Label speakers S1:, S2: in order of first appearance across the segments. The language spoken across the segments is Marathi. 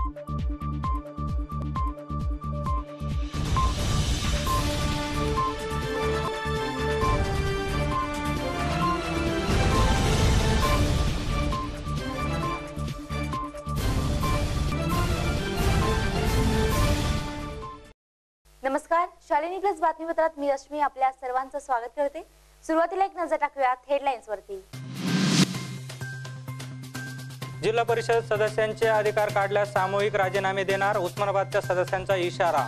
S1: नमस्कार, शालिनी प्लस बातमीपत्रात मी रश्मी आपल्या सर्वांचं स्वागत करते। सुरुवातीला एक नजर टाकूयात हेडलाईन्स वरती।
S2: जिल्हा परिषद सदस्यांचे अधिकार काढल्यास सामूहिक राजीनामे देणार, उस्मानाबादच्या सदस्यांचा इशारा।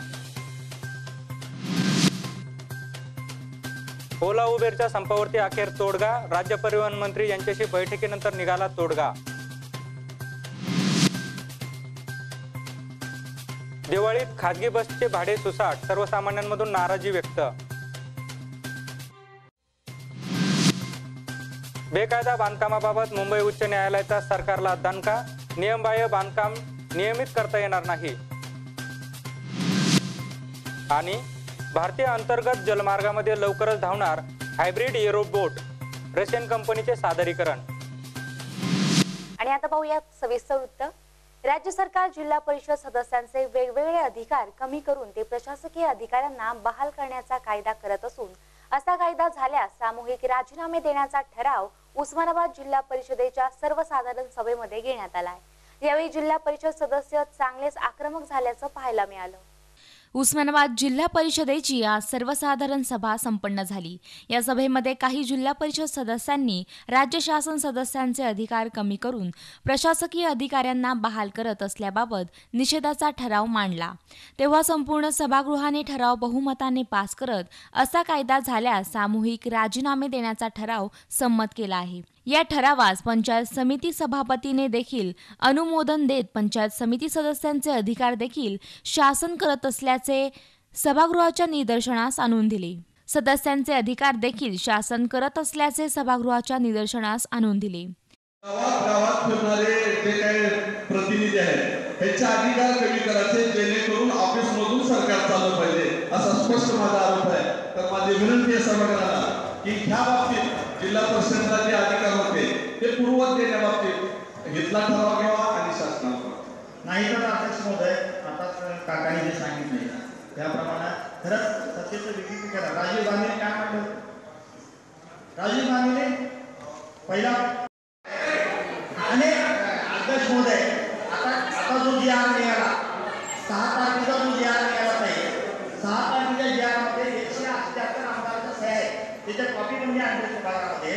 S2: ओला उबेरच्या संपावरती अखेर तोडगा, राज्य परिवहन मंत्री यांच्याशी बैठकीनंतर निघाला तोडगा। दिवाळीत खासगी बसचे भाडे सुसाट, सर्वसामान्यांमधून नाराजी व्यक्त। बेकायदा बांधकामाबाबत मुंबई उच्च न्यायालयाचा सरकारला दणका, नियमबाह्य बांधकाम नियमित करता येणार नाही। आणि भारतीय अंतर्गत जलमार्गामध्ये लवकरच धावणार हायब्रिड एरोबोट, रशियन कंपनीचे सादरीकरण।
S1: आणि आता पाहूयात सविस्तर वृत्त। राज्य सरकार जिल्हा परिषद सदस्यांचे वेगवेगळे अधिकार कमी करून ते प्रशासकीय अधिकाऱ्यांना बहाल करण्याचा कायदा करत असून असा कायदा झाल्यास सामूहिक राजीनामे देण्याचा ठराव उस्मानाबाद जिल्हा परिषदेच्या सर्वसाधारण सभेमध्ये घेण्यात आला आहे। यावेळी जिल्हा परिषद सदस्य चांगलेच आक्रमक झाल्याचं पाहायला मिळालं।
S3: उस्मानाबाद जिल्हा परिषदेची आज सर्वसाधारण सभा संपन्न झाली। या सभेमध्ये काही जिल्हा परिषद सदस्यांनी राज्य शासन सदस्यांचे अधिकार कमी करून प्रशासकीय अधिकाऱ्यांना बहाल करत असल्याबाबत निषेधाचा ठराव मांडला। तेव्हा संपूर्ण सभागृहाने ठराव बहुमताने पास करत असा कायदा झाल्यास सामूहिक राजीनामे देण्याचा ठराव संमत केला आहे। या ठरावास पंचायत समिती सभापतीने देखील अनुमोदन देत पंचायत समिती सदस्यांचे अधिकार देखील शासन करत असल्याचे सभागृहाच्या निदर्शनास आणून दिले। सदस्यांचे अधिकार देखील शासन करत असल्याचे सभागृहाच्या निदर्शनास आणून दिले।
S4: गावात फिरणारे जे काही प्रतिनिधी आहेत त्यांचे अधिकार कमी करायचे, जेणेकरून ऑफिस मधून सरकार चालू पाहिजे असा स्पष्ट माझा आरोप आहे। तर माझी विनंती आहे सभागृहाला की ह्या बाबतीत जिल्हा परिषदेला जे अधिकार होते ते पूर्ववत देण्याबाबतीत घेतला ठराव घ्यावा आणि शासनाला
S5: नाही तर अध्यक्ष महोदय आता काकांनी जे सांगितले त्याप्रमाणे खरंच सत्तेचं विकेंद्रीकरण राजीव गांधीने काय म्हटलं? राजीव गांधीने पहिला आणि अध्यक्ष महोदय आता जो जी आर निघाला 6 तारखेचा जो जी आर निघाला नाही, 6 तारखेच्या जी आर मध्ये 178 आमदारांच्या सह्या आहेत, त्याच्या कॉपी पण मी आणली सभागृहामध्ये।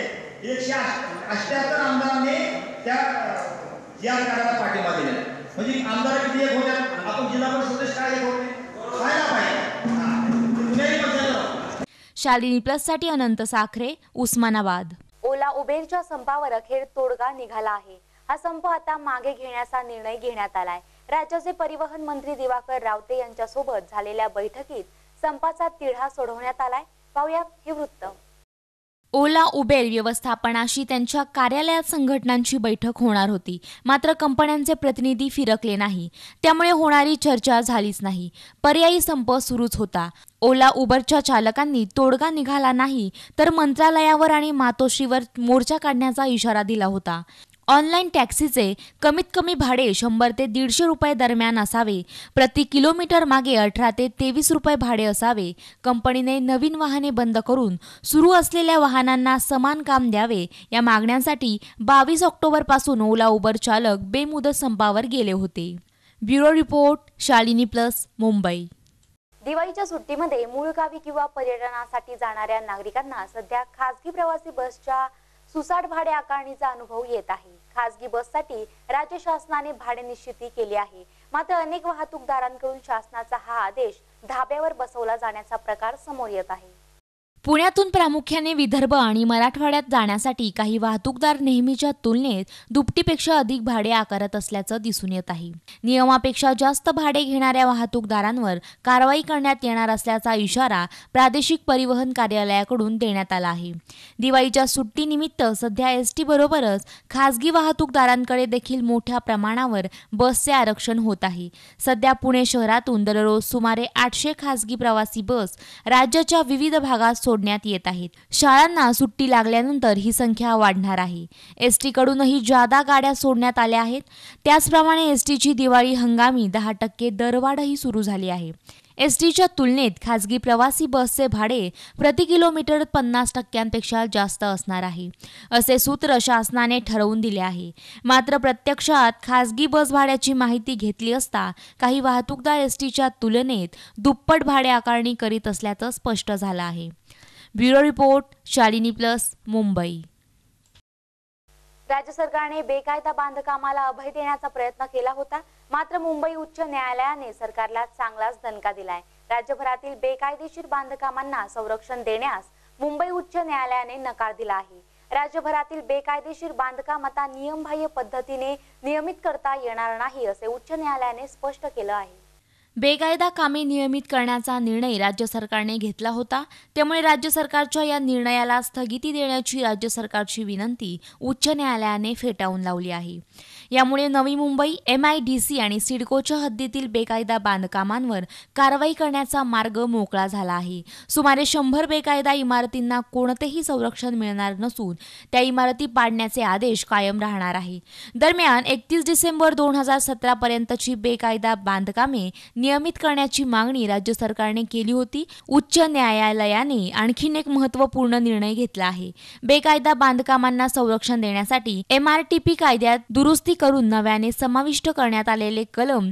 S5: 178 आमदारांनी त्या जी आर काढायला पाठिंबा दिला। म्हणजे आमदार किती एक होत्या, आपण जिल्हा परिषद सदस्य काय एक होते पाहायला पाहिजे।
S3: शालिनी प्लस साठी अनंत साखरे, उस्मानाबाद।
S1: ओला उबेरच्या संपावर अखेर तोडगा निघाला आहे। हा संप आता मागे घेण्याचा निर्णय घेण्यात आलाय। राज्याचे परिवहन मंत्री दिवाकर रावते यांच्यासोबत झालेल्या बैठकीत संपाचा तिढा सोडवण्यात आलाय। पाहूयात हे वृत्त।
S3: ओला उबेर व्यवस्थापनाशी त्यांच्या कार्यालयात संघटनांची बैठक होणार होती, मात्र कंपन्यांचे प्रतिनिधी फिरकले नाही, त्यामुळे होणारी चर्चा झालीच नाही। पर्यायी संप सुरूच होता। ओला उबरच्या चालकांनी तोडगा निघाला नाही तर मंत्रालयावर आणि मातोश्रीवर मोर्चा काढण्याचा इशारा दिला होता। ऑनलाईन टॅक्सीचे कमीत कमी भाडे 100 ते 150 रुपये दरम्यान असावे, प्रति किलोमीटर मागे 18 ते 23 रुपये भाडे असावे। कंपनीने नवीन वाहने बंद करून सुरू असलेल्या वाहनांना समान काम द्यावे, या मागण्यांसाठी 22 ऑक्टोबर पासून ओला उबर चालक बेमुदत संपावर गेले होते। Bureau report, Shalini Plus, Mumbai.
S1: दिवाळीच्या सुट्टीमध्ये मूळ गावी किंवा पर्यटनासाठी जाणाऱ्या नागरिकांना सध्या खासगी प्रवासी बसच्या सुसाट भाडे आकारणीचा अनुभव येत आहे। खासगी बससाठी राज्य शासनाने भाडे निश्चिती केली आहे, मात्र अनेक वाहतूकदारांकडून शासनाचा हा आदेश धाब्यावर बसवला जाण्याचा प्रकार समोर येत आहे।
S3: पुण्यातून प्रामुख्याने विदर्भ आणि मराठवाड्यात जाण्यासाठी काही वाहतूकदार नेहमीच्या तुलनेत दुपटीपेक्षा अधिक भाडे आकारत असल्याचं दिसून येत आहे। नियमापेक्षा जास्त भाडे घेणाऱ्या वाहतूकदारांवर कारवाई करण्यात येणार असल्याचा इशारा प्रादेशिक परिवहन कार्यालयाकडून देण्यात आला आहे। दिवाळीच्या सुट्टीनिमित्त सध्या एसटी बरोबरच खासगी वाहतूकदारांकडे देखील मोठ्या प्रमाणावर बसचे आरक्षण होत आहे। सध्या पुणे शहरातून दररोज सुमारे 800 खासगी प्रवासी बस राज्याच्या विविध भागात सोडण्यात येत आहेत. शाळांना सुट्टी लागल्यानंतर ही संख्या वाढणार आहे. एसटी कडूनही जादा गाड्या सोडण्यात आल्या आहेत. त्याचप्रमाणे एसटीची दिवाळी हंगामी 10% दरवाढही सुरू झाली आहे. एसटीच्या तुलनेत खासगी प्रवासी बसचे भाडे प्रति किलोमीटर 50% जास्त असणार आहे, असे सूत्र शासनाने ठरवून दिले आहे. मात्र प्रत्यक्षात खासगी बस भाड्याची माहिती घेतली असता काही वाहतूकदार एसटीच्या तुलनेत दुप्पट भाडे आकारणी करीत असल्याचं स्पष्ट झालं आहे. Bureau report, Shalini Plus, Mumbai.
S1: राज्य सरकारने बेकायदा बांधकामाला अभय देण्याचा प्रयत्न केला होता, मात्र मुंबई उच्च न्यायालयाने सरकारला चांगलाच दणका दिलाय. राज्यभरातील बेकायदेशीर बांधकामांना संरक्षण देण्यास मुंबई उच्च न्यायालयाने नकार दिला आहे. राज्यभरातील बेकायदेशीर बांधकाम आता नियमबाह्य पद्धतीने नियमित करता येणार नाही, असे उच्च न्यायालयाने स्पष्ट केलं आहे.
S3: बेकायदा कामे नियमित करण्याचा निर्णय राज्य सरकारने घेतला होता. त्यामुळे राज्य सरकारच्या या निर्णयाला स्थगिती देण्याची राज्य सरकारची विनंती उच्च न्यायालयाने फेटाळून लावली आहे. यामुळे नवी मुंबई, MIDC आणि सिडकोच्या हद्दीतील बेकायदा बांधकामांवर कारवाई करण्याचा मार्ग मोकळा झाला आहे. सुमारे 100 बेकायदा इमारतींना कोणतेही संरक्षण मिळणार नसून त्या इमारती पाडण्याचे आदेश कायम राहणार आहे. दरम्यान 31 डिसेंबर 2017 पर्यंतची बेकायदा बांधकामे नियमित करण्याची मागणी राज्य सरकारने केली होती. उच्च न्यायालयाने आणखीन एक महत्त्वपूर्ण निर्णय घेतला आहे. बेकायदा बांधकामांना संरक्षण देण्यासाठी MRTP कायद्यात दुरुस्ती करून नव्याने समाविष्ट करण्यात आलेले कलम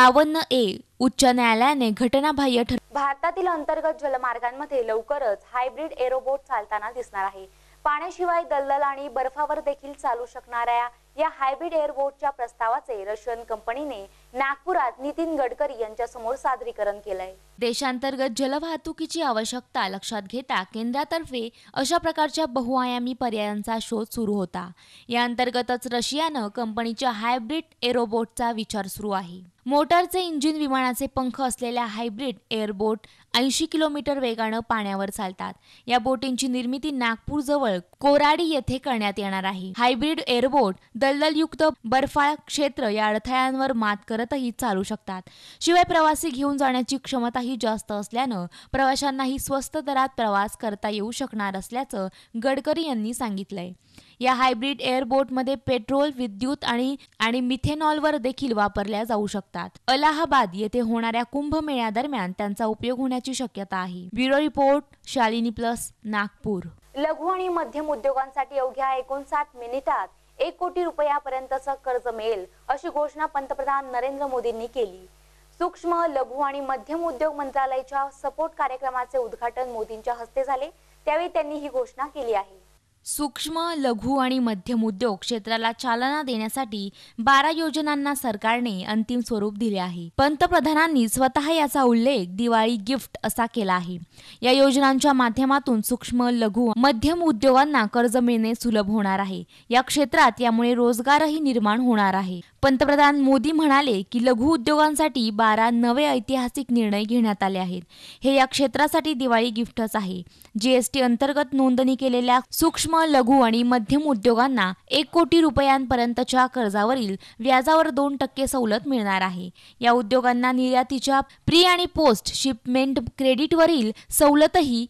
S3: 52A उच्च न्यायालयाने घटनाबाह्य
S1: भारतातील अंतर्गत जलमार्गांमध्ये लवकरच हायब्रिड एरोबोट चालताना दिसणार आहे. पाण्याशिवाय दलदल आणि बर्फावर देखील चालू शकणाऱ्या या हायब्रिड एअरबोटच्या प्रस्तावाचे रशियन कंपनीने नागपुरात नितीन गडकरी यांच्या समोर सादरीकरण केलंय.
S3: देशांतर्गत जलवाहतुकीची आवश्यकता लक्षात घेता केंद्रातर्फे अशा प्रकारच्या बहुआयामी पर्यायांचा शोध सुरू होता. या अंतर्गतच रशियानं कंपनीच्या हायब्रिड एरोबोटचा विचार सुरू आहे. मोटारचे इंजिन, विमानाचे पंख असलेल्या हायब्रिड एअरबोट 80 किलोमीटर वेगानं पाण्यावर चालतात. या बोटींची निर्मिती नागपूर जवळ कोराडी येथे करण्यात येणार आहे. हायब्रिड एअरबोट दलदलयुक्त बर्फाळ क्षेत्र या अडथळ्यांवर मात करतही चालू शकतात. शिवाय प्रवासी घेऊन जाण्याची क्षमताही जास्त असल्यानं प्रवाशांनाही स्वस्त दरात प्रवास करता येऊ शकणार असल्याचं गडकरी यांनी सांगितलंय. या हायब्रिड एअरबोटमध्ये पेट्रोल, विद्युत आणि मिथेनॉलवर देखील वापरल्या जाऊ शकतात. अलाहाबाद येथे होणाऱ्या कुंभमेळ्यादरम्यान त्यांचा उपयोग होण्याची शक्यता आहे. Bureau report, Shalini Plus, Nagpur.
S1: लघु आणि मध्यम उद्योगांसाठी अवघ्या 59 मिनिटात 1 कोटी रुपयापर्यंतचं कर्ज मिळेल, अशी घोषणा पंतप्रधान नरेंद्र मोदींनी केली. सूक्ष्म, लघु आणि मध्यम उद्योग मंत्रालयाच्या सपोर्ट कार्यक्रमाचे उद्घाटन मोदींच्या हस्ते झाले. त्यावेळी त्यांनी ही घोषणा केली आहे.
S3: सूक्ष्म, लघु आणि मध्यम उद्योग क्षेत्राला चालना देण्यासाठी 12 योजनांना सरकारने अंतिम स्वरूप दिले आहे. पंतप्रधानांनी स्वतः याचा उल्लेख दिवाळी गिफ्ट असा केला आहे. या योजनांच्या माध्यमातून सूक्ष्म, लघु, मध्यम उद्योगांना कर्ज मिळणे सुलभ होणार आहे. या क्षेत्रात यामुळे रोजगारही निर्माण होणार आहे. पंतप्रधान मोदी म्हणाले की लघु उद्योगांसाठी 12 नवे ऐतिहासिक निर्णय घेण्यात आले आहेत. हे या क्षेत्रासाठी दिवाळी गिफ्टच आहे. GST अंतर्गत नोंदणी केलेल्या सूक्ष्म, लघु आणि मध्यम उद्योगांना 1 कोटी रुपयांपर्यंतच्या कर्जावरील व्याजावर 2% सवलत मिळणार आहे. या उद्योगांना निर्यातीच्या प्री आणि पोस्ट शिपमेंट क्रेडिटवरील सवलतही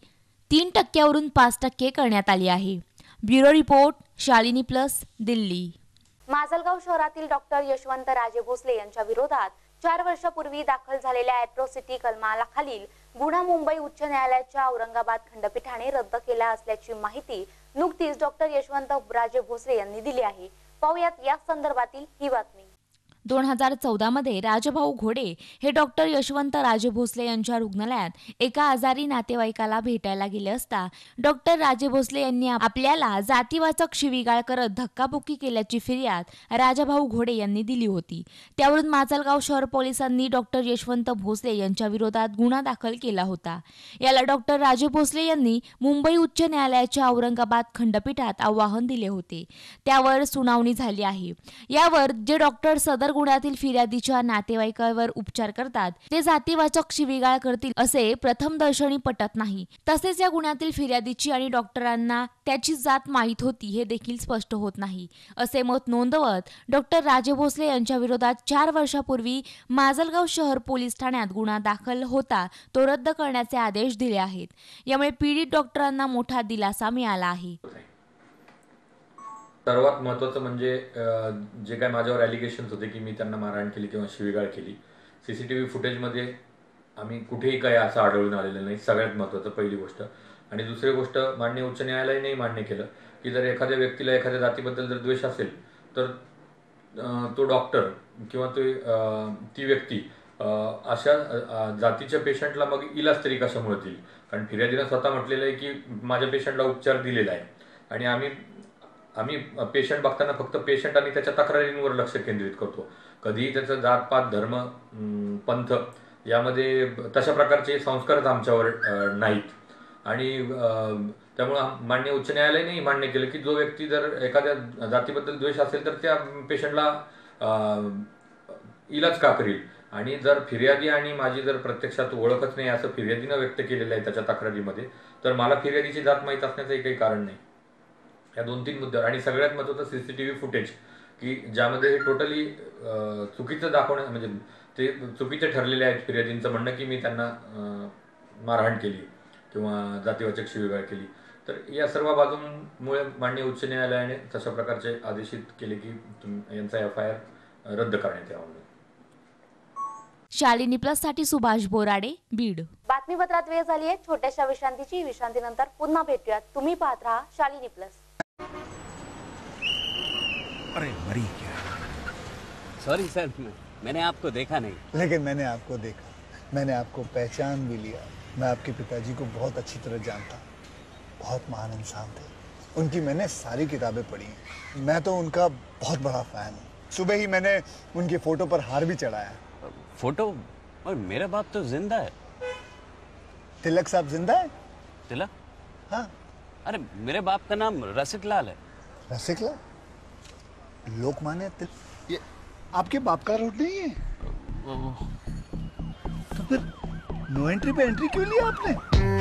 S3: 3% वरून 5% करण्यात आली आहे. Bureau report, Shalini Plus, Delhi.
S1: Majalgaon शहरातील डॉक्टर यशवंत राजे भोसले यांच्या विरोधात 4 वर्षापूर्वी दाखल झालेल्या ॲट्रॉसिटी कलमाखालील गुन्हा मुंबई उच्च न्यायालयाच्या औरंगाबाद खंडपीठाने रद्द केला असल्याची माहिती नुकतीच डॉक्टर यशवंत राजे भोसले यांनी दिली आहे. पाहुयात या संदर्भातील ही बातमी.
S3: 2014 मध्ये राजभाऊ घोडे हे डॉक्टर यशवंत राजे भोसले यांच्या रुग्णालयात एका आजारी नातेवाईकाला भेटायला गेले असता डॉक्टर राजे भोसले यांनी आपल्याला जातीवाचक शिवीगाळ करत धक्काबुक्की केल्याची फिर्याद राजभाऊ घोडे यांनी दिली होती. त्यावरून माजलगाव शहर पोलिसांनी डॉक्टर यशवंत भोसले यांच्या विरोधात गुन्हा दाखल केला होता. याला डॉक्टर राजे भोसले यांनी मुंबई उच्च न्यायालयाच्या औरंगाबाद खंडपीठात आव्हान दिले होते. त्यावर सुनावणी झाली आहे. यावर जे डॉक्टर सदर गुन्ह्यातील फिर्यादीच्या नातेवाईकावर उपचार करतात ते जातीवाचक शिवीगाळ करतील असे प्रथमदर्शनी पटत नाही. तसेच या गुन्ह्यातील फिर्यादीची आणि डॉक्टरांना त्याची जात माहीत होती हे देखील स्पष्ट होत नाही असे मत नोंदवत डॉक्टर राजे भोसले यांच्या विरोधात 4 वर्षापूर्वी माजलगाव शहर पोलीस ठाण्यात गुन्हा दाखल होता तो रद्द करण्याचे आदेश दिले आहेत. यामुळे पीडित डॉक्टरांना मोठा दिलासा मिळाला आहे.
S6: सर्वात महत्त्वाचं म्हणजे जे काय माझ्यावर ॲलिगेशन्स होते की मी त्यांना मारहाण केली किंवा शिवीगाळ केली, CCTV फुटेजमध्ये आम्ही कुठेही काही असं आढळून आलेलं नाही. सगळ्यात महत्त्वाचं पहिली गोष्ट. आणि दुसरी गोष्ट, माननीय उच्च न्यायालयानेही मान्य केलं की जर एखाद्या व्यक्तीला एखाद्या जातीबद्दल जर द्वेष असेल तर तो डॉक्टर किंवा ती व्यक्ती अशा जातीच्या पेशंटला मग इलाज तरी कशामुळे देईल. कारण फिर्यादीनं स्वतः म्हटलेलं आहे की माझ्या पेशंटला उपचार दिलेला आहे आणि आम्ही पेशंट बघताना फक्त पेशंट आणि त्याच्या तक्रारींवर लक्ष केंद्रित करतो. कधीही त्याचं जातपात, धर्म, पंथ यामध्ये तशा प्रकारचे संस्कारच आमच्यावर नाहीत. आणि त्यामुळं माननीय उच्च न्यायालयानेही मान्य केलं की जो व्यक्ती जर एखाद्या जातीबद्दल द्वेष असेल तर त्या पेशंटला इलाज का करील. आणि जर फिर्यादी आणि माझी जर प्रत्यक्षात ओळखच नाही असं फिर्यादीनं व्यक्त केलेलं आहे त्याच्या तक्रारीमध्ये, तर मला फिर्यादीची जात माहीत असण्याचंही काही कारण नाही. या 2-3 मुद्द्यावर. आणि सगळ्यात महत्त्वाचं CCTV फुटेज की ज्यामध्ये हे टोटली चुकीचं दाखवणं, म्हणजे ते चुकीचे ठरलेले आहेत. फिर्यादींचं म्हणणं की मी त्यांना मारहाण केली किंवा जातीवाचक शिवीगाळ केली. तर या सर्व बाजूंमुळे माननीय उच्च न्यायालयाने तशा प्रकारचे आदेशित केले की यांचा FIR रद्द करण्यात यावा.
S3: शालिनी प्लस साठी सुभाष बोराडे, बीड.
S1: बातमीपत्रात वेळ झाली आहे छोट्याशा विश्रांतीची. विश्रांतीनंतर पुन्हा भेटूयात. तुम्ही पाहत राहा शालिनी प्लस.
S7: अरे मरी क्या?
S8: सॉरी सर, मैंने आपको देखा नहीं.
S7: लेकिन मैंने आपको देखा, मैंने आपको पहचान भी लिया. मैं आपके पिताजी को बहुत अच्छी तरह जानता. बहुत महान इंसान थे. उनकी मैंने सारी किताबें पढ़ी हैं. मैं तो उनका बहुत बड़ा फैन हूँ. सुबह ही मैंने उनके फोटो पर हार भी चढ़ाया.
S8: फोटो? और मेरा बाप तो जिंदा है.
S7: तिलक साहब जिंदा है?
S8: तिलक?
S7: हाँ.
S8: अरे मेरे बाप का नाम रसिक लाल है.
S7: रसिक लाल? लोकमान्य तिलक? ये आपके बाप का रोड नहीं है? तो फिर नो एंट्री पे एंट्री क्यों लिया आपने?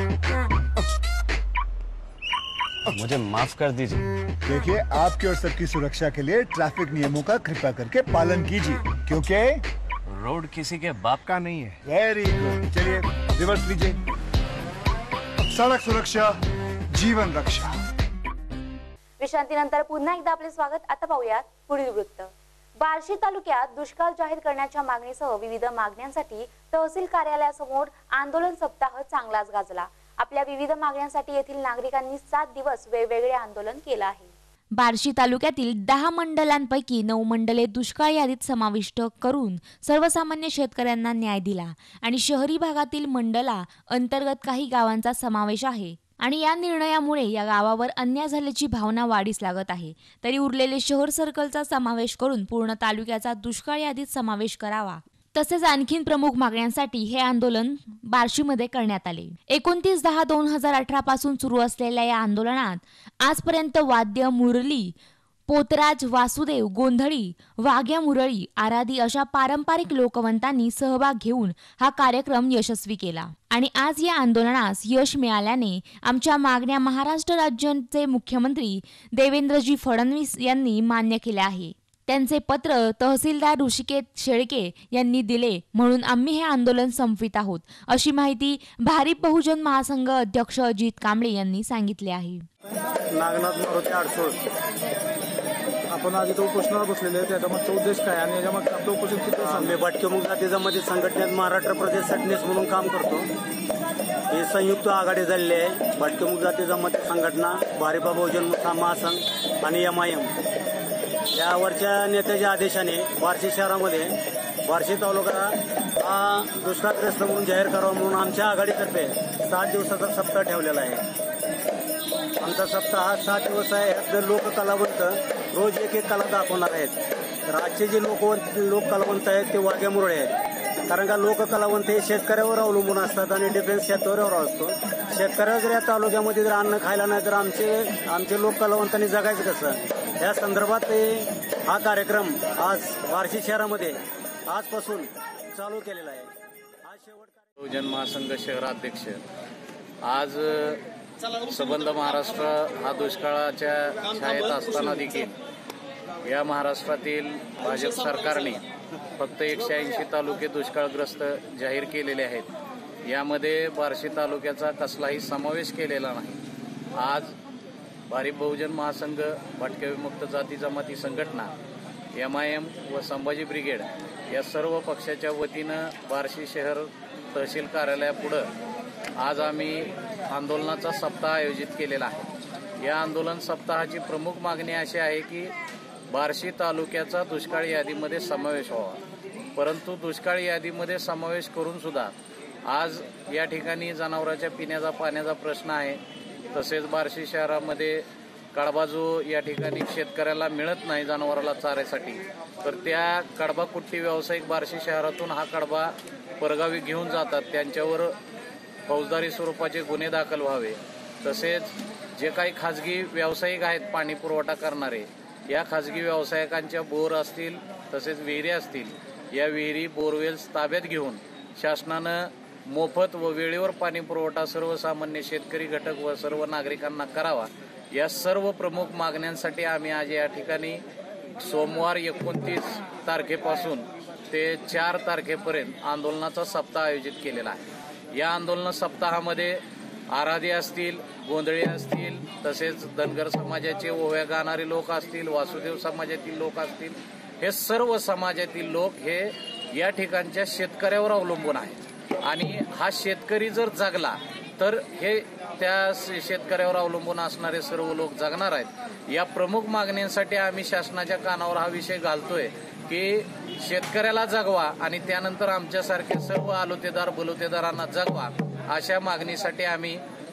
S8: मुझे माफ कर दीजिए.
S7: देखिए, आपकी और सबकी सुरक्षा के लिए ट्रैफिक नियमों का कृपा करके पालन कीजिए, क्योंकि
S8: रोड किसी के बाप का नहीं है.
S7: Very good. चलिए रिवर्स लीजिए. सड़क सुरक्षा जीवन रक्षा.
S1: विश्रांतीनंतर पुन्हा एकदा आपले स्वागत. आता पाहूयात पुढील वृत्त. बार्शी तालुक्यात दुष्काळ जाहीर करण्याच्या मागणीसह विविध मागण्यांसाठी तहसील कार्यालयासमोर आंदोलन सप्ताह चांगलाच गाजला. आपल्या विविध मागण्यांसाठी येथील नागरिकांनी 7 दिवस वेगवेगळे आंदोलन केलं आहे.
S3: बार्शी तालुक्यातील 10 मंडलांपैकी 9 मंडले दुष्काळ यादीत समाविष्ट करून सर्वसामान्य शेतकऱ्यांना न्याय दिला आणि शहरी भागातील मंडला अंतर्गत काही गावांचा समावेश आहे. आणि या निर्णयामुळे या गावावर अन्याय झाल्याची भावना वाढीस लागत आहे. तरी उरलेले शहर सर्कलचा समावेश करून पूर्ण तालुक्याचा दुष्काळ यादीत समावेश करावा. तसेच आणखीन प्रमुख मागण्यांसाठी हे आंदोलन बार्शीमध्ये करण्यात आले. 29/10/2018 पासून सुरू असलेल्या या आंदोलनात आजपर्यंत वाद्य, मुरली, पोतराज, वासुदेव, गोंधळी, वाघ्या मुरळी, आराधी अशा पारंपरिक लोकवंतांनी सहभाग घेऊन हा कार्यक्रम यशस्वी केला. आणि आज या आंदोलनास यश मिळाल्याने आमच्या मागण्या महाराष्ट्र राज्याचे मुख्यमंत्री देवेंद्रजी फडणवीस यांनी मान्य केल्या आहे. त्यांचे पत्र तहसीलदार ऋषिकेश शेळके यांनी दिले म्हणून आम्ही हे आंदोलन संपवित आहोत, अशी माहिती भारिप बहुजन महासंघ अध्यक्ष अजित कांबळे यांनी सांगितले आहे.
S9: नागनाथ मारुती अडसूळ आपण आज इथं उपोषणाला बसलेले आहे. त्याच्यामागचा उद्देश काय आणि याच्यामागचं आपलं उपोषण किती
S10: आम्ही भटक्या जाती जमाती संघटनेत महाराष्ट्र प्रदेश सरचिटणीस म्हणून काम करतो. हे संयुक्त आघाडी झालेली आहे. भटक्या जाती जमाती संघटना, भारिप बहुजन महासंघ आणि MIM यावरच्या नेत्याच्या आदेशाने बार्शी शहरामध्ये बार्शी तालुका हा दुष्काळग्रस्त म्हणून जाहीर करावा म्हणून आमच्या आघाडीतर्फे 7 दिवसाचा सप्ताह ठेवलेला आहे. आमचा सप्ताह हा 7 दिवस आहे. यात लोककलावंत रोज एक कला दाखवणार आहेत. तर आजचे जे लोककलावंत आहेत ते वाघ्या मुरळे आहेत. कारण का लोककलावंत हे शेतकऱ्यावर अवलंबून असतात आणि डिफेन्स शेतकऱ्यावर असतो. शेतकऱ्यावर जर या तालुक्यामध्ये जर अन्न खायला नाही तर आमचे लोककलावंतांनी जगायचं कसं. या संदर्भात हा कार्यक्रम आज बार्शी शहरामध्ये आजपासून चालू केलेला आहे. आज शेवट
S11: बहुजन महासंघ शहराध्यक्ष आज संबंध महाराष्ट्र हा दुष्काळाच्या छायेत असताना देखील या महाराष्ट्रातील भाजप सरकारने फक्त 180 तालुके दुष्काळग्रस्त जाहीर केलेले आहेत. यामध्ये बार्शी तालुक्याचा कसलाही समावेश केलेला नाही. आज भारिप बहुजन महासंघ, भटक्या विमुक्त जाती जमाती संघटना, MIM व संभाजी ब्रिगेड या सर्व पक्षाच्या वतीनं बार्शी शहर तहसील कार्यालयापुढं आज आम्ही आंदोलनाचा सप्ताह आयोजित केलेला आहे. या आंदोलन सप्ताहाची प्रमुख मागणी अशी आहे की बार्शी तालुक्याचा दुष्काळ यादीमध्ये समावेश व्हावा. परंतु दुष्काळ यादीमध्ये समावेश करून सुद्धा आज या ठिकाणी जनावरांच्या पिण्याचा पाण्याचा प्रश्न आहे. तसेच बार्शी शहरामध्ये कडबा जो या ठिकाणी शेतकऱ्याला मिळत नाही जनावराला चाऱ्यासाठी, तर त्या कडबा कुट्टी व्यावसायिक बार्शी शहरातून हा कडबा परगावी घेऊन जातात. त्यांच्यावर फौजदारी स्वरूपाचे गुन्हे दाखल व्हावे. तसेच जे काही खाजगी व्यावसायिक आहेत पाणी पुरवठा करणारे, या खाजगी व्यावसायिकांच्या बोर असतील तसेच विहिरी असतील, या विहिरी बोरवेल्स ताब्यात घेऊन शासनानं मोफत व वेळेवर पाणी पुरवठा सर्वसामान्य शेतकरी घटक व सर्व नागरिकांना करावा. या सर्व प्रमुख मागण्यांसाठी आम्ही आज या ठिकाणी सोमवार 29 तारखेपासून ते 4 तारखेपर्यंत आंदोलनाचा सप्ताह आयोजित केलेला आहे. या आंदोलन सप्ताहामध्ये आराधी असतील, गोंधळी असतील, तसेच धनगर समाजाचे ओव्या गाणारे लोक असतील, वासुदेव समाजातील लोक असतील, हे सर्व समाजातील लोक हे या ठिकाणच्या शेतकऱ्यावर अवलंबून आहेत. आणि हा शेतकरी जर जगला तर हे त्या शेतकऱ्यावर अवलंबून असणारे सर्व लोक जगणार आहेत. या प्रमुख मागण्यांसाठी आम्ही शासनाच्या कानावर हा विषय घालतोय की शेतकऱ्याला जगवा आणि त्यानंतर आमच्यासारखे सर्व आलोतेदार बलुतेदारांना जगवा. अशा मागणीसाठी आम्ही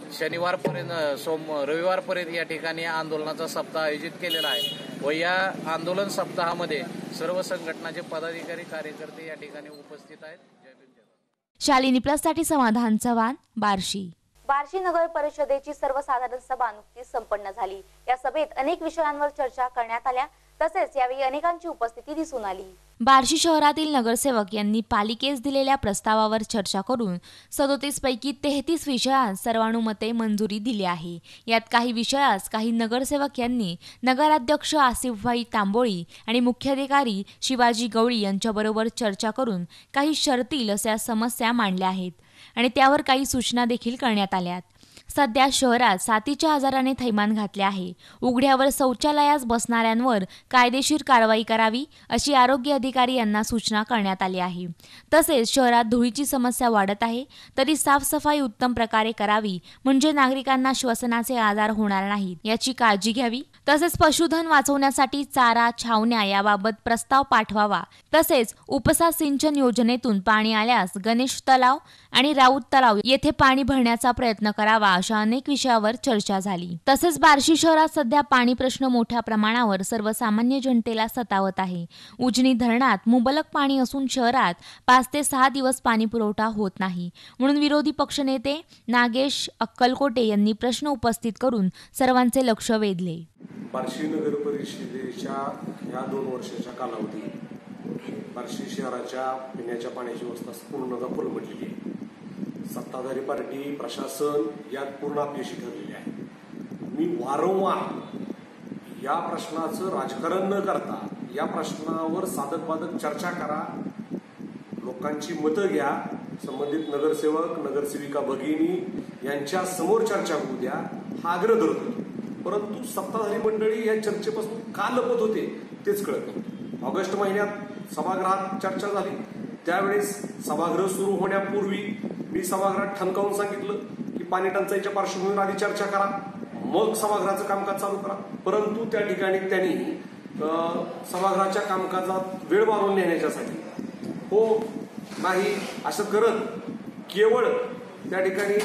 S11: रविवारपर्यंत या ठिकाणी आंदोलनाचा सप्ताह आयोजित केलेला आहे व या आंदोलन सप्ताहामध्ये सर्व संघटनाचे पदाधिकारी कार्यकर्ते या ठिकाणी उपस्थित आहेत. जय भीम, जय भारत.
S3: शालिनी प्लससाठी समाधान चव्हाण, बार्शी.
S1: बार्शी नगर परिषदेची सर्वसाधारण सभा नुकतीच संपन्न झाली. या सभेत अनेक विषयांवर चर्चा करण्यात आल्या. तसेच यावेळी अनेकांची उपस्थिती दिसून आली.
S3: बार्शी शहरातील नगरसेवक यांनी पालिकेस दिलेल्या प्रस्तावावर चर्चा करून 37 पैकी 33 विषयास सर्वानुमते मंजुरी दिली आहे. यात काही विषयास काही नगरसेवक यांनी नगराध्यक्ष आसिफभाई तांबोळी आणि मुख्याधिकारी शिवाजी गवळी यांच्याबरोबर चर्चा करून काही शर्ती अशा समस्या मांडल्या आहेत आणि त्यावर काही सूचना देखील करण्यात आल्यात. सध्या शहरात साथीच्या आजाराने थैमान घातले आहे. उघड्यावर शौचालयास बसणाऱ्यांवर कायदेशीर कारवाई करावी अशी आरोग्य अधिकारी यांना सूचना करण्यात आली आहे. तसेच शहरात धुळीची समस्या वाढत आहे, तरी साफसफाई उत्तम प्रकारे करावी म्हणजे नागरिकांना श्वसनाचे आजार होणार नाहीत याची काळजी घ्यावी. तसेच पशुधन वाचवण्यासाठी चारा छावण्या याबाबत प्रस्ताव पाठवावा. तसेच उपसा सिंचन योजनेतून पाणी आल्यास गणेश तलाव आणि राऊत तलाव येथे पाणी भरण्याचा प्रयत्न करावा अशा अनेक विषयावर चर्चा झाली. तसेच बार्शी शहरात सध्या पाणी प्रश्न मोठ्या प्रमाणावर सर्वसामान्य जनतेला सतावत आहे. उजनी धरणात मुबलक पाणी असून शहरात 5 ते 6 दिवस पाणी पुरवठा होत नाही, म्हणून विरोधी पक्षनेते नागेश अक्कलकोटे यांनी प्रश्न उपस्थित करून सर्वांचे लक्ष वेधले.
S12: बार्शी नगर परिषदेच्या या 2 वर्षाच्या कालावधीत बार्शी शहराच्या पिण्याच्या पाण्याची व्यवस्था पूर्णतः कोलमडलेली आहे. सत्ताधारी पार्टी प्रशासन यात पूर्ण अपयशी ठरलेले आहे. मी वारंवार या प्रश्नाचं राजकारण न करता या प्रश्नावर साधक बाधक चर्चा करा, लोकांची मतं घ्या, संबंधित नगरसेवक नगरसेविका भगिनी यांच्या समोर चर्चा होऊ द्या हा आग्रह धरत होतो. परंतु सत्ताधारी मंडळी या चर्चेपासून का लपत होते तेच कळत नव्हते. ऑगस्ट महिन्यात सभागृहात चर्चा झाली, त्यावेळेस सभागृह सुरू होण्यापूर्वी मी सभागृहात ठणकावून सांगितलं की पाणी टंचाईच्या पार्श्वभूमीवर आधी चर्चा करा, मग सभागृहाचं कामकाज चालू करा. परंतु त्या ठिकाणी त्यांनी सभागृहाच्या कामकाजात वेळ वाढवून नेण्याच्यासाठी हो नाही असं करत केवळ त्या ठिकाणी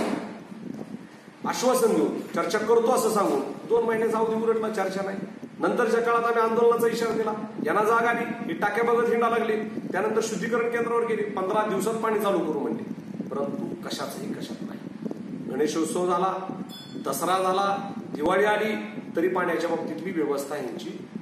S12: आश्वासन देऊन चर्चा करतो असं सांगून 2 महिन्याचा अवधी उलटला, चर्चा नाही. नंतरच्या काळात आम्ही आंदोलनाचा इशारा दिला, यांना जाग आली, ही टाक्या बघत हिंडा लागली. त्यानंतर शुद्धीकरण केंद्रावर गेली, 15 दिवसात पाणी चालू करू म्हणले. परंतु कशाचंही कशात नाही. गणेशोत्सव झाला, दसरा झाला, दिवाळी आली, तरी पाण्याच्या बाबतीतली व्यवस्था यांची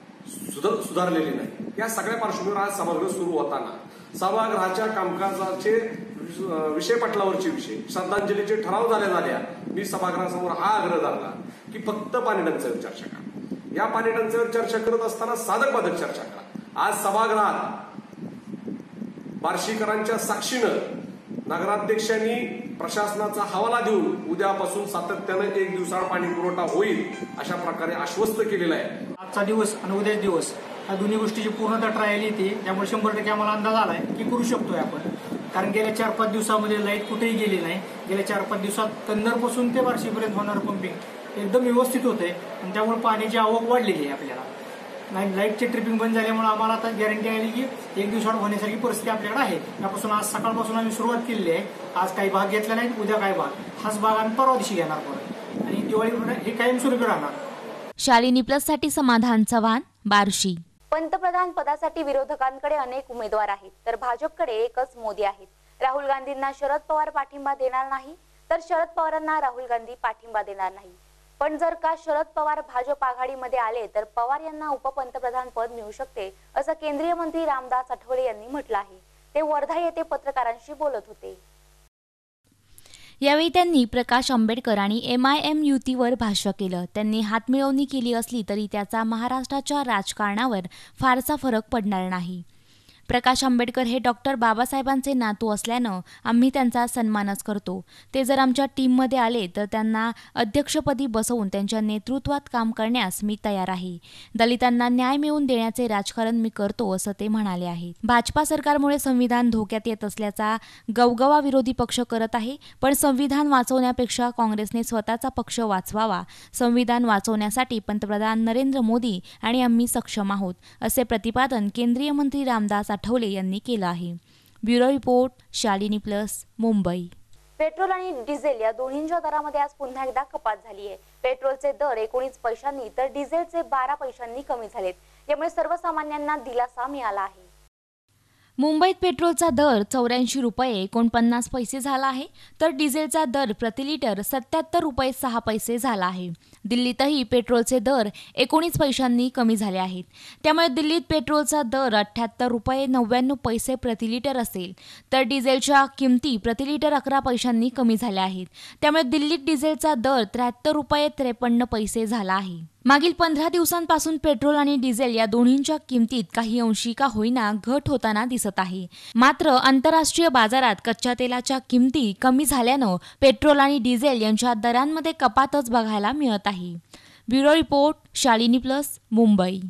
S12: सुधारलेली नाही. या सगळ्या पार्श्वभूमीवर आज सभागृह सुरू होताना सभागृहाच्या कामकाजाचे विषय पटलावरचे विषय श्रद्धांजलीचे ठराव झाल्या मी सभागृहासमोर हा आग्रह धरला की फक्त पाणी टंचाईवर चर्चा करा. या पाणी टंचाईवर चर्चा करत असताना साधक बाधक चर्चा करा. आज सभागृहात बार्शीकरांच्या साक्षीनं नगराध्यक्षांनी प्रशासनाचा हवाला देऊन उद्यापासून सातत्यानं 1 दिवसाआड पाणी पुरवठा होईल अशा प्रकारे आश्वस्त केलेला आहे.
S13: आजचा दिवस आणि उद्याचा दिवस या दोन्ही गोष्टीची पूर्णतः ट्रायल येते. त्यामुळे 100% आम्हाला अंदाज आलाय की करू शकतोय आपण. कारण गेल्या 4-5 दिवसामध्ये लाईट कुठेही गेली नाही. गेल्या 4-5 दिवसात कंदरपासून ते बार्शीपर्यंत होणारं पंपिंग एकदम व्यवस्थित होतंय आणि त्यामुळे पाण्याची आवक वाढलेली आहे. आपल्याला नाही लाईटची ट्रिपिंग बंद झाल्यामुळे आम्हाला आता गॅरंटी आली की 1 दिवसाआड होण्यासारखी परिस्थिती आपल्याकडे आहे. त्यापासून आज सकाळपासून आम्ही सुरुवात केलेली आहे. आज काही भाग घेतला नाही, उद्या काही भाग, हाच भाग आम्ही परवा दिवशी घेणार परत आणि दिवाळी हे कायमस्वरूपी राहणार.
S3: शालिनी प्लससाठी समाधान चव्हाण, बार्शी.
S1: पंतप्रधान पदासाठी विरोधकांकडे अनेक उमेदवार आहेत, तर भाजपकडे एकच मोदी आहेत. राहुल गांधींना शरद पवार पाठिंबा देणार नाही, तर शरद पवारांना राहुल गांधी पाठिंबा देणार नाही. पण जर का शरद पवार भाजप आघाडीमध्ये आले तर पवार यांना उपपंतप्रधान पद मिळू शकते, असं केंद्रीय मंत्री रामदास आठवले यांनी म्हटलं आहे. ते वर्धा येथे पत्रकारांशी बोलत होते.
S3: यावेळी त्यांनी प्रकाश आंबेडकर आणि MIM युतीवर भाष्य केलं. त्यांनी हातमिळवणी केली असली तरी त्याचा महाराष्ट्राच्या राजकारणावर फारसा फरक पडणार नाही. प्रकाश आंबेडकर हे डॉक्टर बाबासाहेबांचे नातू असल्यानं आम्ही त्यांचा सन्मानच करतो. ते जर आमच्या टीममध्ये आले तर त्यांना अध्यक्षपदी बसवून त्यांच्या नेतृत्वात काम करण्यास मी तयार आहे. दलितांना न्याय मिळवून देण्याचे राजकारण मी करतो, असं ते म्हणाले आहेत. भाजपा सरकारमुळे संविधान धोक्यात येत असल्याचा गवगवा विरोधी पक्ष करत आहे. पण संविधान वाचवण्यापेक्षा काँग्रेसने स्वतःचा पक्ष वाचवावा. संविधान वाचवण्यासाठी पंतप्रधान नरेंद्र मोदी आणि आम्ही सक्षम आहोत, असे प्रतिपादन केंद्रीय मंत्री रामदास आठवले यांनी केलं आहे. Bureau report, Shalini Plus, Mumbai.
S1: Petrol आणि डिझेल या दोन्हींच्या दरामध्ये आज पुन्हा एकदा कपात झाली आहे. पेट्रोलचे दर 19 पैशांनी तर डिझेलचे 12 पैशांनी कमी झालेत. यामुळे सर्वसामान्यांना दिलासा मिळाला आहे.
S3: मुंबईत पेट्रोलचा दर 84 रुपये 49 पैसे झाला आहे, तर डिझेलचा दर प्रति लिटर 77 रुपये 6 पैसे झाला आहे. दिल्लीतही पेट्रोलचे दर 19 पैशांनी कमी झाले आहेत. त्यामुळे दिल्लीत पेट्रोलचा दर 78 रुपये 99 पैसे प्रति लिटर असेल, तर डिझेलच्या किमती प्रति लिटर 11 पैशांनी कमी झाल्या आहेत. त्यामुळे दिल्लीत डिझेलचा दर 73 रुपये 53 पैसे झाला आहे. मागील 15 दिवसांपासून पेट्रोल आणि डिझेल या दोन्हींच्या किमतीत काही अंशी का होईना घट होताना दिसत आहे. मात्र आंतरराष्ट्रीय बाजारात कच्च्या तेलाच्या किमती कमी झाल्यानं पेट्रोल आणि डिझेल यांच्या दरांमध्ये कपातच बघायला मिळत आहे. Bureau report, Shalini Plus, Mumbai.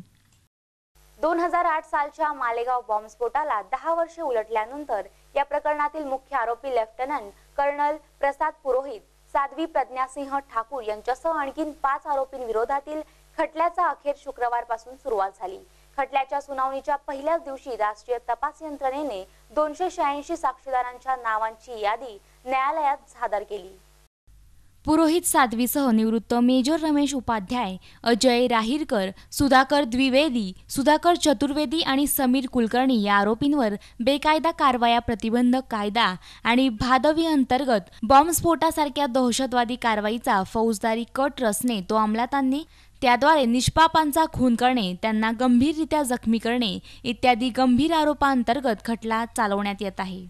S1: 2008 सालच्या मालेगाव बॉम्बस्फोटाला 10 वर्षे उलटल्यानंतर या प्रकरणातील मुख्य आरोपी लेफ्टनंट कर्नल प्रसाद पुरोहित, साध्वी प्रज्ञासिंह ठाकूर यांच्यासह आणखी 5 आरोपींविरोधातील खटल्याचा अखेर शुक्रवारपासून सुरुवात झाली. खटल्याच्या सुनावणीच्या पहिल्याच दिवशी राष्ट्रीय तपास यंत्रणेने 286 साक्षीदारांच्या नावांची यादी न्यायालयात सादर केली.
S3: पुरोहित साध्वीसह निवृत्त मेजर रमेश उपाध्याय, अजय राहीरकर, सुधाकर द्विवेदी, सुधाकर चतुर्वेदी आणि समीर कुलकर्णी या आरोपींवर बेकायदा कारवाया प्रतिबंधक कायदा आणि भादवी अंतर्गत बॉम्बस्फोटासारख्या दहशतवादी कारवाईचा फौजदारी कट रचणे, तो अंमलात आणणे, त्याद्वारे निष्पापांचा खून करणे, त्यांना गंभीररित्या जखमी करणे इत्यादी गंभीर आरोपांतर्गत खटला चालवण्यात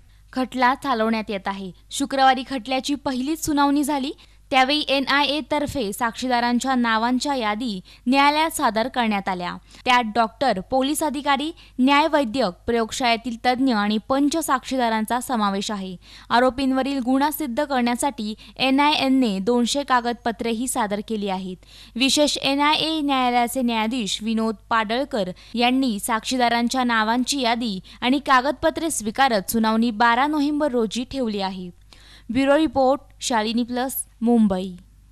S3: येत आहे. शुक्रवारी खटल्याची पहिलीच सुनावणी झाली. त्यावेळी NIA तर्फे साक्षीदारांच्या नावांच्या यादी न्यायालयात सादर करण्यात आल्या. त्यात डॉक्टर, पोलीस अधिकारी, न्यायवैद्यक, प्रयोगशाळेतील तज्ज्ञ आणि पंच साक्षीदारांचा समावेश आहे. आरोपींवरील गुन्हा सिद्ध करण्यासाठी NIAने 200 कागदपत्रेही सादर केली आहेत. विशेष NIA न्यायालयाचे न्यायाधीश विनोद पाडळकर यांनी साक्षीदारांच्या नावांची यादी आणि कागदपत्रे स्वीकारत सुनावणी 12 नोव्हेंबर रोजी ठेवली आहे. Bureau report, Shalini Plus, Mumbai.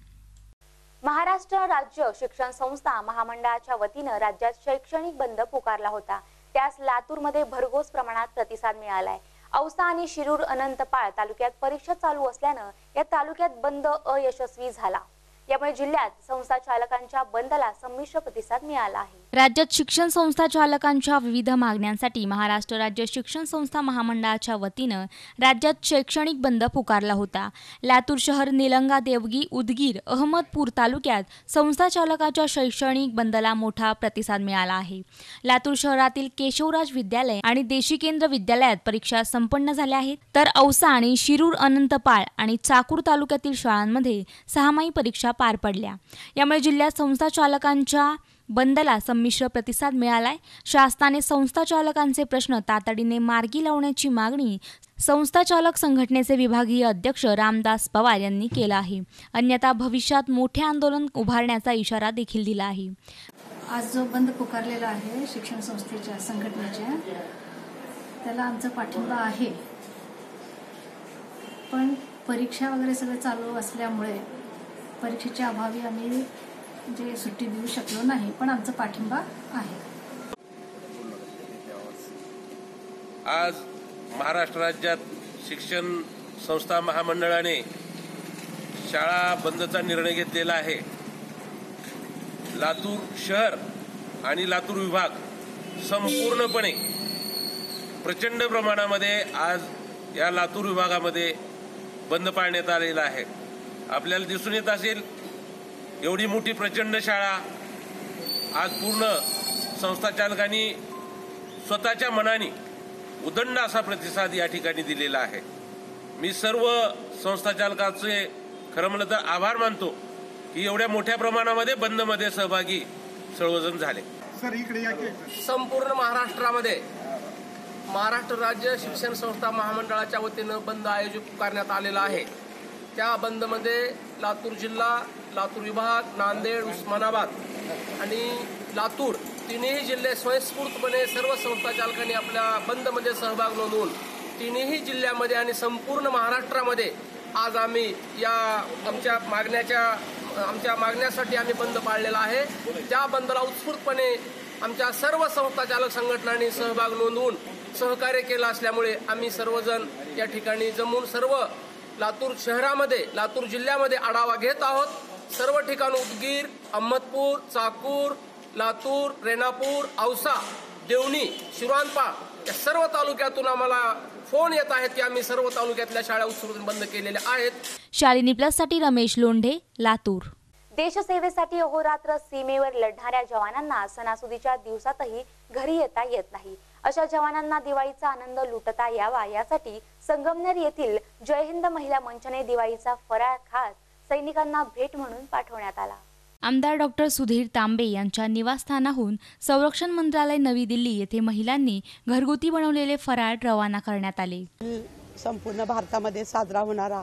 S1: Maharashtra राज्य शिक्षण संस्था महामंडळाच्या वतीनं राज्यात शैक्षणिक बंद पुकारला होता. त्यास लातूरमध्ये भरघोस प्रमाणात प्रतिसाद मिळालाय. औसा आणि शिरूर अनंतपाळ तालुक्यात परीक्षा चालू असल्यानं या तालुक्यात बंद अयशस्वी झाला. यामुळे जिल्ह्यात संस्था चालकांच्या बंदला संमिश्र प्रतिसाद मिळाला आहे.
S3: राज्यात शिक्षण संस्था चालकांच्या विविध मागण्यांसाठी महाराष्ट्र राज्य शिक्षण संस्था महामंडळाच्या वतीनं राज्यात शैक्षणिक बंद पुकारला होता. लातूर शहर, निलंगा, देवगी, उदगीर, अहमदपूर तालुक्यात संस्था चालकाच्या शैक्षणिक बंदला मोठा प्रतिसाद मिळाला आहे. लातूर शहरातील केशवराज विद्यालय आणि देशी केंद्र विद्यालयात परीक्षा संपन्न झाल्या आहेत, तर औसा आणि शिरूर, अनंतपाळ आणि चाकूर तालुक्यातील शाळांमध्ये 6माही परीक्षा पार पडल्या. यामुळे जिल्ह्यात संस्था चालकांच्या बंदला संमिश्र प्रतिसाद मिळालाय. शासनाने संस्था चालकांचे प्रश्न तातडीने मार्गी लावण्याची मागणी संस्था चालक संघटनेचे विभागीय अध्यक्ष रामदास पवार यांनी केला आहे. अन्यथा भविष्यात मोठे आंदोलन उभारण्याचा इशारा देखील दिला आहे.
S14: आज जो बंद पुकारलेला आहे शिक्षण संस्थेच्या संघटनेच्या, त्याला आमचा पाठिंबा आहे. पण परीक्षा वगैरे सगळं चालू असल्यामुळे परीक्षेच्या अभावी आम्ही सुट्टी देऊ शकलो नाही, पण आमचा पाठिंबा आहे.
S15: आज महाराष्ट्र राज्यात शिक्षण संस्था महामंडळाने शाळा बंदचा निर्णय घेतलेला आहे. लातूर शहर आणि लातूर विभाग संपूर्णपणे प्रचंड प्रमाणामध्ये आज या लातूर विभागामध्ये बंद पाळण्यात आलेला आहे. आपल्याला दिसून येत असेल, एवढी मोठी प्रचंड शाळा आज पूर्ण संस्था चालकांनी स्वतःच्या मनाने उदंड असा प्रतिसाद या ठिकाणी दिलेला आहे. मी सर्व संस्था चालकांचे खरं म्हणलं तर आभार मानतो की एवढ्या मोठ्या प्रमाणामध्ये बंदमध्ये सहभागी सर्वजण झाले.
S16: संपूर्ण महाराष्ट्रामध्ये महाराष्ट्र राज्य शिक्षण संस्था महामंडळाच्या वतीनं बंद आयोजित करण्यात आलेला आहे. त्या बंदमध्ये लातूर जिल्हा, लातूर विभाग, नांदेड, उस्मानाबाद आणि लातूर तिन्ही जिल्हे स्वयंस्फूर्तपणे सर्व संस्था चालकांनी आपल्या बंदमध्ये सहभाग नोंदवून तिन्ही जिल्ह्यामध्ये आणि संपूर्ण महाराष्ट्रामध्ये आज आम्ही या आमच्या मागण्यासाठी आम्ही बंद पाळलेला आहे. त्या बंदला उत्स्फूर्तपणे आमच्या सर्व संस्था चालक संघटनांनी सहभाग नोंदवून सहकार्य केलं असल्यामुळे आम्ही सर्वजण या ठिकाणी जमून सर्व लातूर शहरामध्ये, लातूर जिल्ह्यामध्ये आढावा घेत आहोत. सर्व ठिकाण उदगीर, अहमदपूर, चाकूर, लातूर, रेणापूर, औसा, देवणी, शिरवानपाळ या सर्व तालुक्यातून आम्हाला फोन येत आहेत की आम्ही सर्व तालुक्यातल्या शाळा उत्स्फूर्त बंद केलेल्या आहेत.
S3: शालिनी प्लससाठी रमेश लोंढे, लातूर.
S1: देशसेवेसाठी अहोरात्र सीमेवर लढणाऱ्या जवानांना सणासुदीच्या दिवसातही घरी येता येत नाही. अशा जवानांना दिवाळीचा आनंद लुटता यावा यासाठी संगमनेर येथील जय हिंद महिला मंचने दिवाळीचा फराळ खास सैनिकांना भेट म्हणून पाठवण्यात आला.
S3: आमदार डॉक्टर सुधीर तांबे यांच्या निवासस्थानाहून संरक्षण मंत्रालय नवी दिल्ली येथे महिलांनी घरगुती बनवलेले फराळ रवाना करण्यात आले.
S17: संपूर्ण भारतामध्ये साजरा होणारा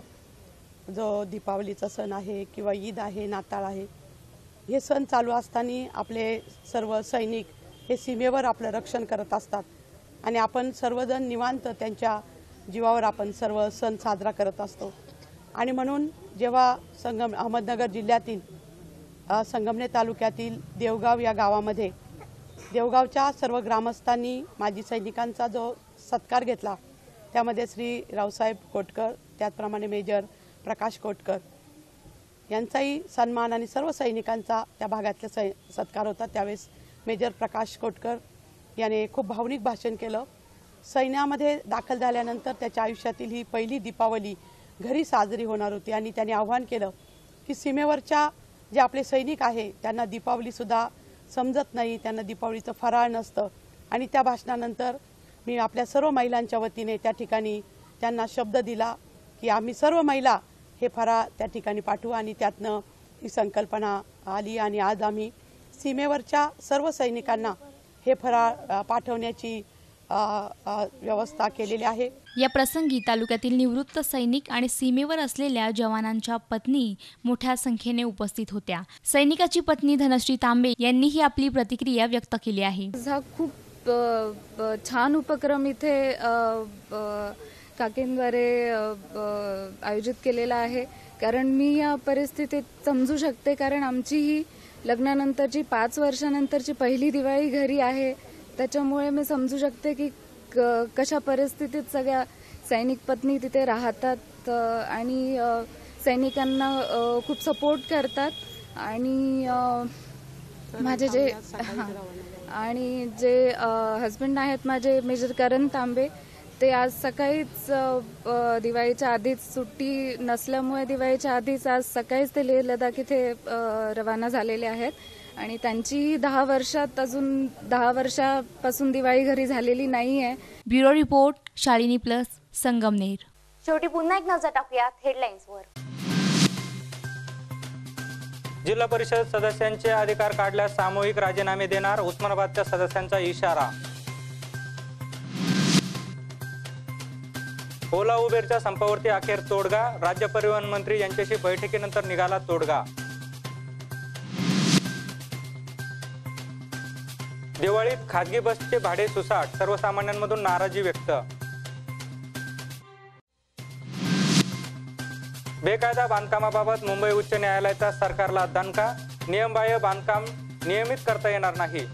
S17: जो दीपावलीचा सण आहे किंवा ईद आहे, नाताळ आहे, हे सण चालू असताना आपले सर्व सैनिक हे सीमेवर आपलं रक्षण करत असतात आणि आपण सर्वजण निवांत त्यांच्या जीवावर आपण सर्व सण साजरा करत असतो. आणि म्हणून जेव्हा अहमदनगर जिल्ह्यातील संगमनेर तालुक्यातील देवगाव या गावामध्ये देवगावच्या सर्व ग्रामस्थांनी माजी सैनिकांचा जो सत्कार घेतला, त्यामध्ये श्री रावसाहेब कोटकर, त्याचप्रमाणे मेजर प्रकाश कोटकर यांचाही सन्मान आणि सर्व सैनिकांचा त्या भागातला सत्कार होता. त्यावेळेस मेजर प्रकाश कोटकर याने खूप भावनिक भाषण केलं. सैन्यामध्ये दाखल झाल्यानंतर त्याच्या आयुष्यातील ही पहिली दीपावली घरी साजरी होणार होती आणि त्याने आव्हान केलं की सीमेवरच्या जे आपले सैनिक आहे त्यांना दीपावलीसुद्धा समजत नाही, त्यांना दीपावलीचं फराळ नसतं. आणि त्या भाषणानंतर मी आपल्या सर्व महिलांच्या वतीने त्या ठिकाणी त्यांना शब्द दिला की आम्ही सर्व महिला हे फराळ त्या ठिकाणी पाठवू आणि त्यातनं ही संकल्पना आली आणि आज आम्ही सीमेवरच्या सर्व सैनिकांना हे फराळ पाठवण्याची व्यवस्था केलेली आहे.
S3: या प्रसंगी तालुक्यातील निवृत्त सैनिक आणि सीमेवर असलेल्या जवानांच्या पत्नी मोठ्या संख्येने उपस्थित होत्या. सैनिकाची पत्नी धनश्री तांबे यांनीही आपली प्रतिक्रिया व्यक्त केली आहे.
S18: हा खूप छान उपक्रम इथे काकींद्वारे आयोजित केलेला आहे. कारण मी या परिस्थितीत समजू शकते, कारण आमची ही लग्नानंतरची 5 वर्षानंतरची पहिली दिवाळी घरी आहे. त्याच्यामुळे मी समजू शकते की कशा परिस्थितीत सगळ्या सैनिक पत्नी तिथे राहतात आणि सैनिकांना खूप सपोर्ट करतात आणि माझे जे आणि जे हस्बंड आहेत माझे मेजर करण तांबे, ते आज सकाळीच दिवाळीच्या आधीच सुट्टी नसल्यामुळे दिवाळीच्या आधीच आज सकाळीच ते लेह लडाख इथे रवाना झालेले आहेत आणि त्यांची 10 वर्षापासून दिवाळी घरी झालेली नाही आहे.
S3: Bureau report, Shalini Plus, Sangamner.
S1: शेवटी पुन्हा एक नजर टाकूयात हेडलाईन्सवर.
S2: जिल्हा परिषद सदस्यांचे अधिकार काढल्यास सामूहिक राजीनामे देणार, उस्मानाबादच्या सदस्यांचा इशारा. ओला उबेरच्या संपावरती अखेर तोडगा, राज्य परिवहन मंत्री यांच्याशी बैठकीनंतर निघाला तोडगा. दिवाळीत खासगी बसचे भाडे सुसाट, सर्वसामान्यांमधून नाराजी व्यक्त. बेकायदा बांधकामाबाबत मुंबई उच्च न्यायालयाचा सरकारला दणका, नियमबाह्य बांधकाम नियमित करता येणार नाही.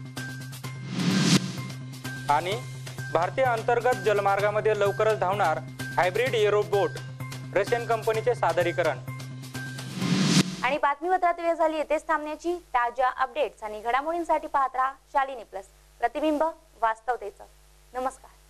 S2: आणि भारतीय अंतर्गत जलमार्गामध्ये लवकरच धावणार हायब्रिड एरोबोट, रशियन कंपनीचे सादरीकरण.
S1: आणि बातमीपत्रात वेळ झाली येथेच थांबण्याची. ताज्या अपडेट्स आणि घडामोडींसाठी पाहत राहा शालिनी प्लस, प्रतिबिंब वास्तवतेचं. नमस्कार.